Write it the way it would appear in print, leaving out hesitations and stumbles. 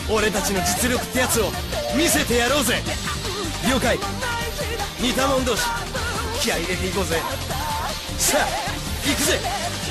俺たちの実力ってやつを見せてやろうぜ。了解。似た者同士気合い入れていこうぜ。さあ行くぜ。